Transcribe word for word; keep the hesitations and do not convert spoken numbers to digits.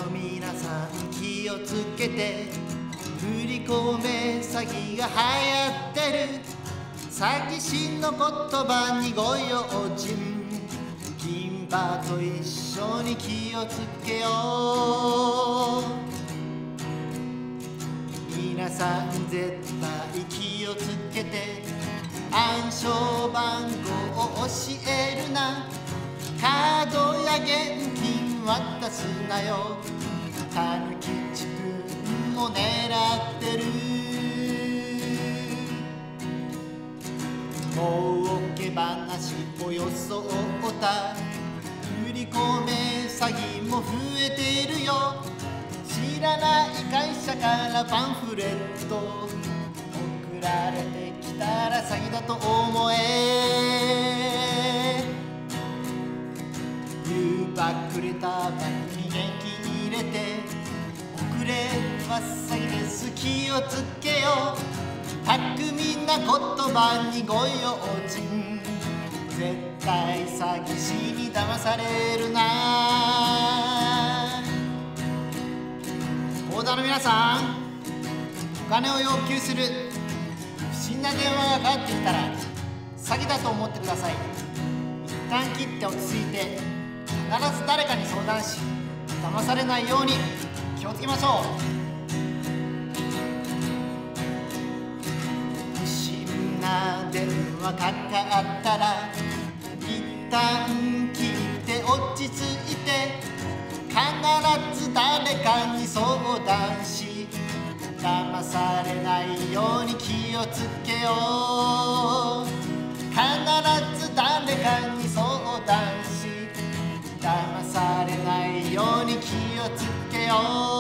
の皆さん気をつけて、振り込め詐欺が流行ってる。詐欺師の言葉にご用心、銀歯と一緒に気をつけよう。皆さん絶対気をつけて、暗証番号を教えるな。カードや現金渡すなよ。たぬきちくんも狙ってる。儲け話を装った振り込め詐欺も増えてるよ。知らない会社からパンフレット送られてきたら詐欺だと思え。ゆうばくれたバッグに現金入れて、遅れは詐欺です、気をつけよう。巧みな言葉にご用心、絶対詐欺師に騙されるな。口座の皆さん、お金を要求する不審な電話がかかってきたら詐欺だと思ってください。一旦切って落ち着いて、必ず誰かに相談し、騙されないように気をつけましょう。不審な電話かかったら一旦切って落ち着いて、必ず誰かに相談し、騙されないように気をつけよう。必ず誰かに相談し、騙されないように気をつけよう。